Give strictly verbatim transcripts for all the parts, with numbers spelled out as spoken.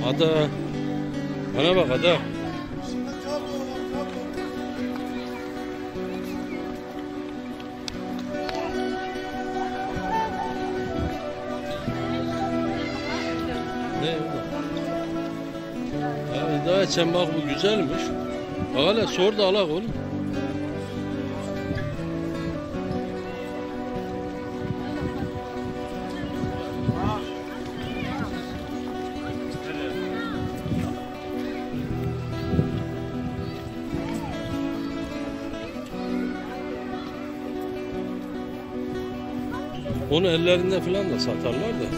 Ada. Bana bak ada. Ne bu? Ya daha içen bak bu güzelmiş. Bak hele sor da alak oğlum. Onu ellerinde falan da satarlar da.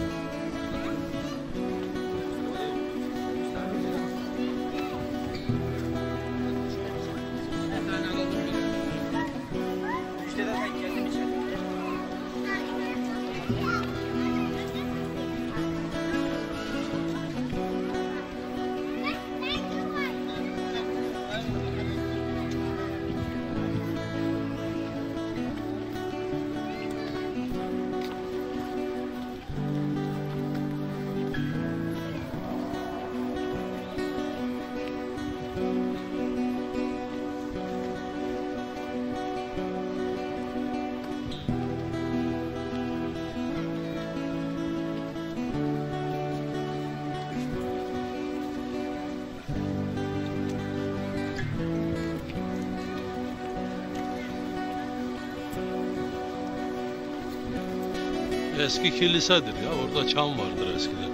Eski kilisedir ya, orada çam vardır eskiden.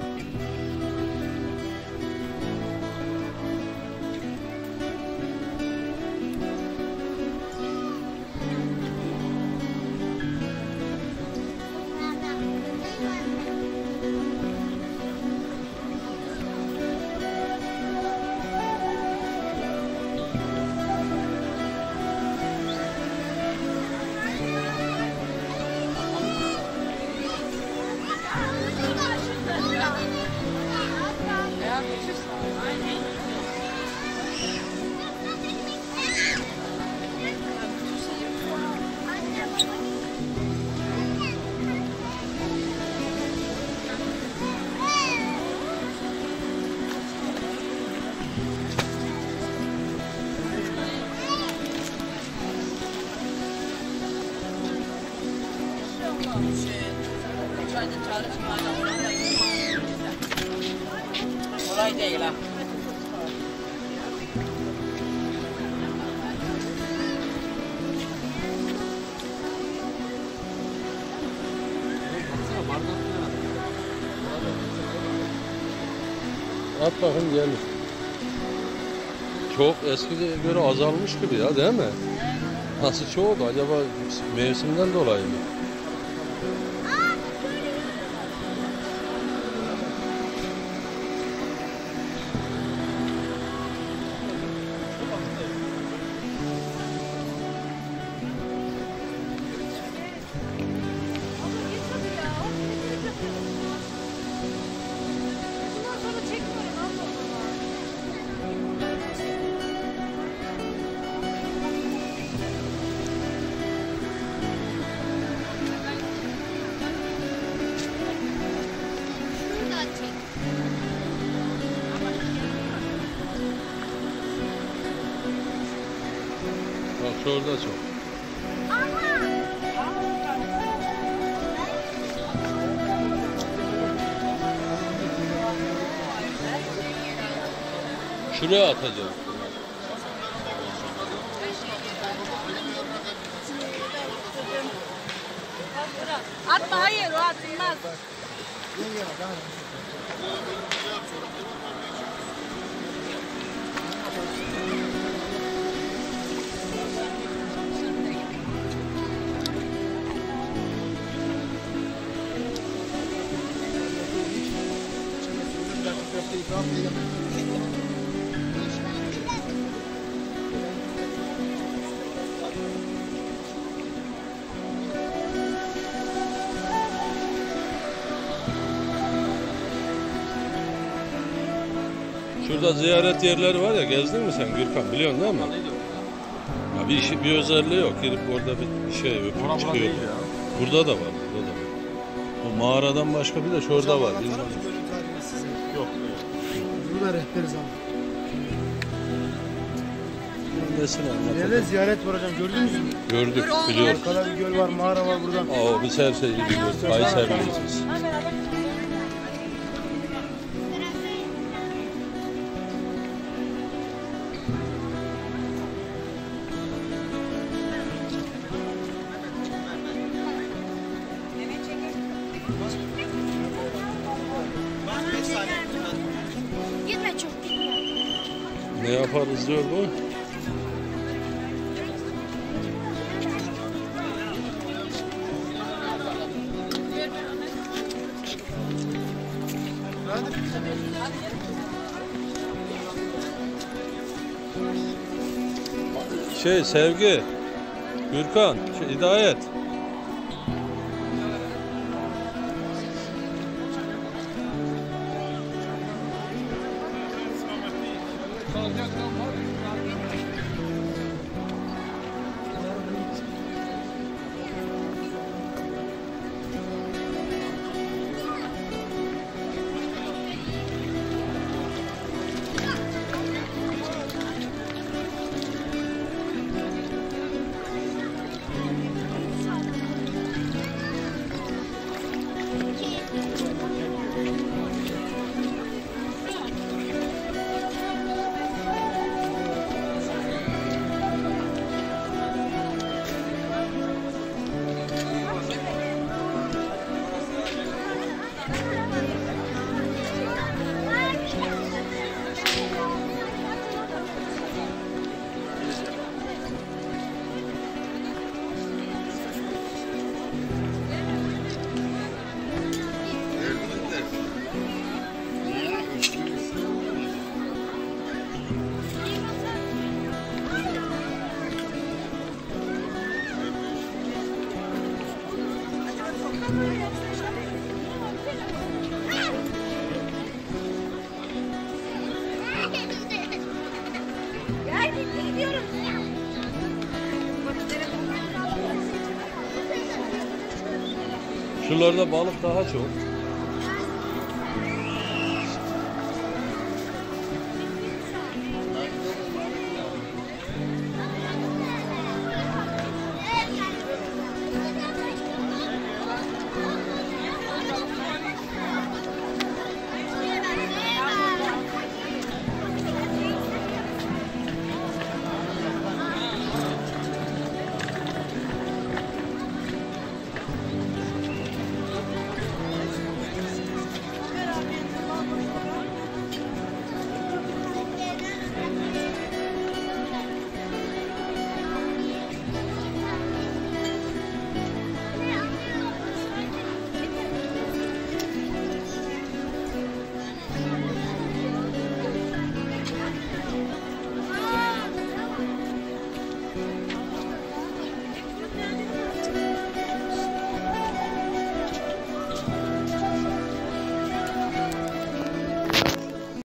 Kolay değil ha. At bakın gelir. Çok eskiye göre azalmış gibi ya, değil mi? Nasıl çok? Acaba mevsimden dolayı mı? Bak şurada çok. Şuraya atacağım. Atma, hayır o atılmaz. Şurada ziyaret yerleri var ya, gezdin mi sen Gürkan, biliyorsun değil mi? Ya bir işi, bir özelliği yok. Girip orada bir şey öpüp Bura çıkıyor. değil ya. Burada da var, burada da var. O mağaradan başka bir de şurada var. Yok, yok. Burada rehberiz abi. Nesini İleride anlatalım. ziyaret var hocam, gördünüz mü? Gördük, biliyoruz. Arkada bir göl var, mağara var buradan. Aa, biz her şeyi biliyoruz. Kayserliyiz biz. Gitme çok gitme. Ne yaparız diyor bu? Şey Sevgi, Gürkan, şey, Hidayet. Şuralarda balık daha çok.